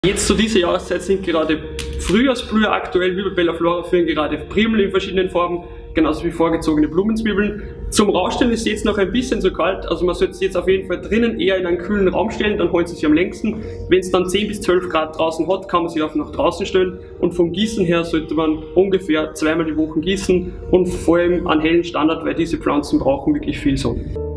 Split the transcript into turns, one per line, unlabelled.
Jetzt zu dieser Jahreszeit sind gerade Frühjahrsblüher aktuell, wie bei Bellaflora führen gerade Primel in verschiedenen Farben, genauso wie vorgezogene Blumenzwiebeln. Zum Rausstellen ist es jetzt noch ein bisschen zu kalt, also man sollte es jetzt auf jeden Fall drinnen eher in einen kühlen Raum stellen, dann holen sie sich am längsten. Wenn es dann 10 bis 12 Grad draußen hat, kann man sie auch nach draußen stellen, und vom Gießen her sollte man ungefähr zweimal die Woche gießen und vor allem an hellen Standard, weil diese Pflanzen brauchen wirklich viel Sonne.